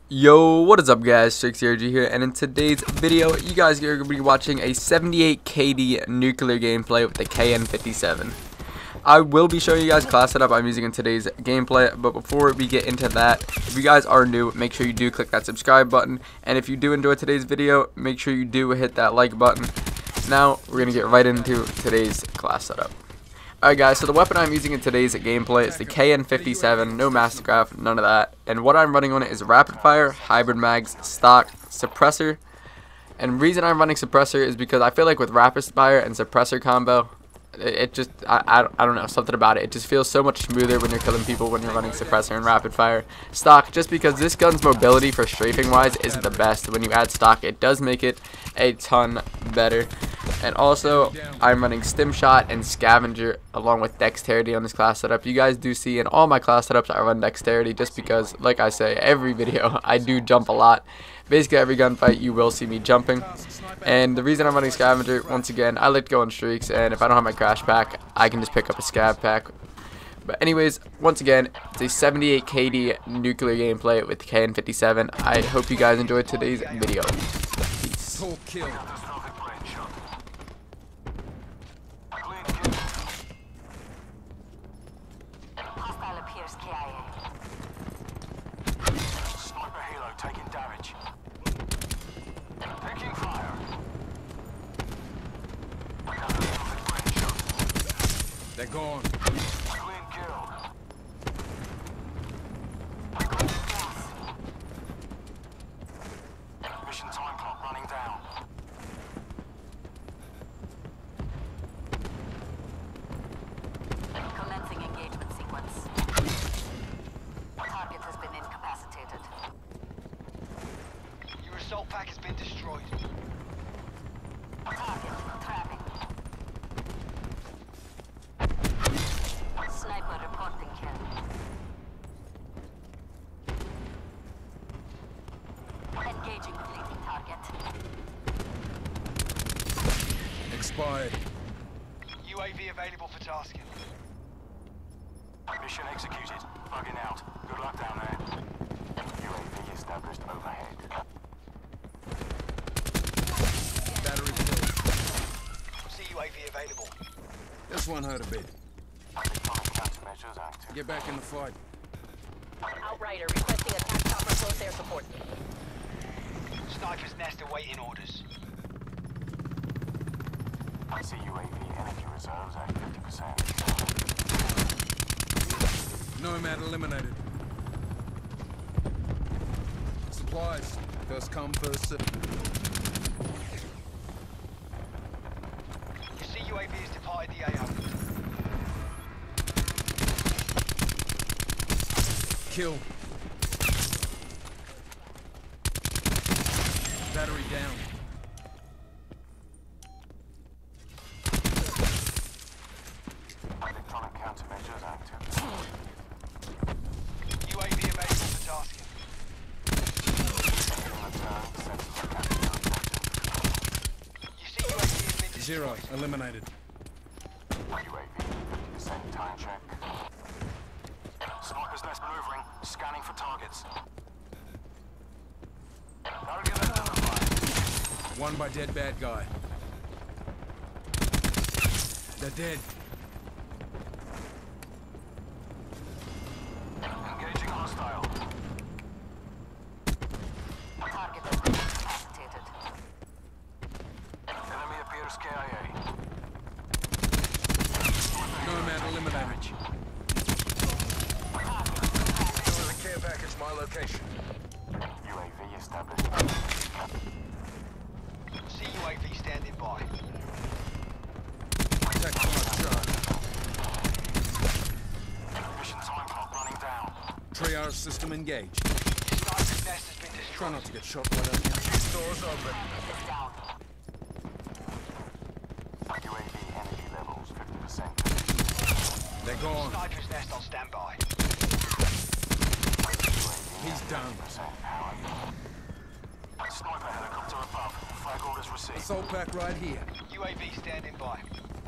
Yo, what is up guys, StrixRG here, and in today's video, you guys are going to be watching a 78 KD nuclear gameplay with the KN57. I will be showing you guys class setup I'm using in today's gameplay, but before we get into that, if you guys are new, make sure you do click that subscribe button, and if you do enjoy today's video, make sure you do hit that like button. Now, we're going to get right into today's class setup. Alright guys, so the weapon I'm using in today's gameplay is the KN57, no Mastercraft, none of that. And what I'm running on it is Rapid Fire, Hybrid Mags, Stock, Suppressor. And the reason I'm running Suppressor is because I feel like with Rapid Fire and Suppressor combo, it just, I don't know, something about it. It just feels so much smoother when you're killing people when you're running Suppressor and Rapid Fire. Stock, just because this gun's mobility for strafing wise isn't the best. When you add Stock, it does make it a ton better. And also, I'm running Stim Shot and Scavenger along with Dexterity on this class setup. You guys do see in all my class setups I run Dexterity just because, like I say, every video I do jump a lot. Basically every gunfight you will see me jumping. And the reason I'm running Scavenger, once again, I like to go on streaks, and if I don't have my crash pack, I can just pick up a scav pack. But anyways, once again, it's a 78 KD nuclear gameplay with the KN57. I hope you guys enjoyed today's video. Peace. Hostile appears KIA. Sniper helo taking damage. Taking fire. They're gone. Clean kill. Mission time clock running down. Commencing engagement sequence. Target has been incapacitated. Your assault pack has been destroyed. Target trapping. Sniper reporting kill. Engaging fleeting target. Expired. UAV available for tasking. Mission executed. Bugging out. Good luck down there. UAV established overhead. Battery full. See UAV available. This one hurt a bit. Electronic countermeasures active. Get back in the fight. Outrider requesting attack chopper close air support. Sniper's nest awaiting orders. I see UAV energy reserves at 50%. Nomad eliminated. Supplies. First come, first serve. You see UAV has departed the AO. Kill. Battery down. Electronic countermeasures active. UAV available for tasking. You see UAV has been destroyed. Zero. Eliminated. UAV, descent time check. Sniper's nest maneuvering, scanning for targets. Target identified. One by dead bad guy. They're dead. Engaging hostile. Target has been incapacitated. Enemy appears KIA. Nomad eliminated. The care package my location. UAV established. See UAV standing by. Attack charge. Mission time clock running down. Triage system engaged. Sniper's nest has been destroyed. Try not to get shot right up here. Doors open. Down. UAV energy levels 50%. They're gone. Sniper's nest on standby. He's down. Sniper helicopter above. Flag orders received. Assault pack right here. UAV standing by.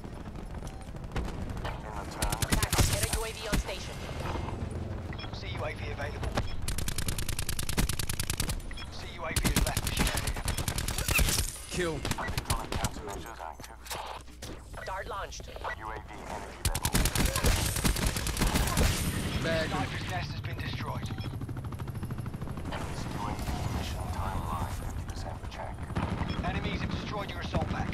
In return. Attack, get a UAV on station. See UAV available. Kill. Electronic countermeasures active. Dart launched. UAV energy level. Bag him. Sniper's nest has been destroyed. UAV mission timeline 50% check. Enemies have destroyed your assault pack.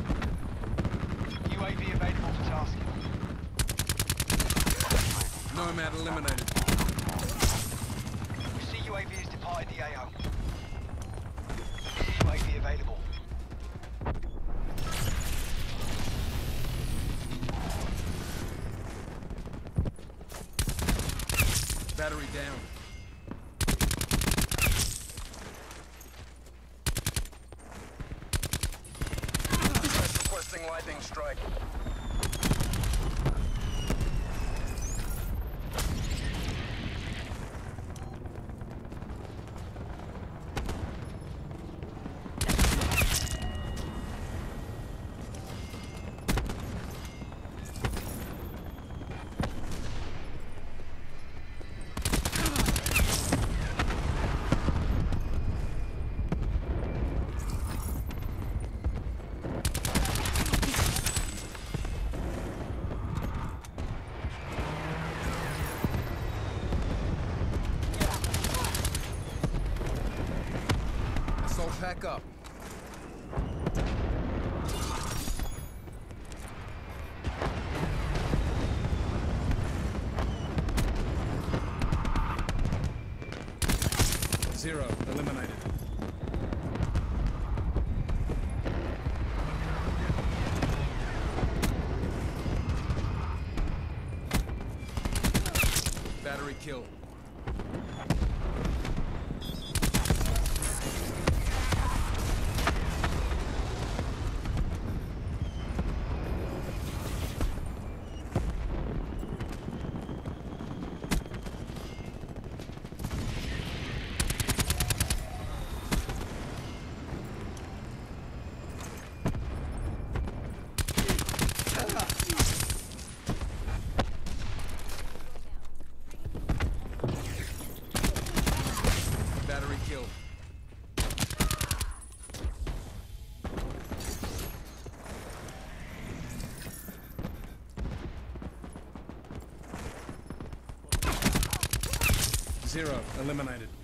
UAV available for tasking. Nomad eliminated. We see UAV has departed the AO. We see UAV available. Battery down. Requesting lightning strike. Assault pack up. Zero eliminated. Battery kill. Battery kill. Zero eliminated.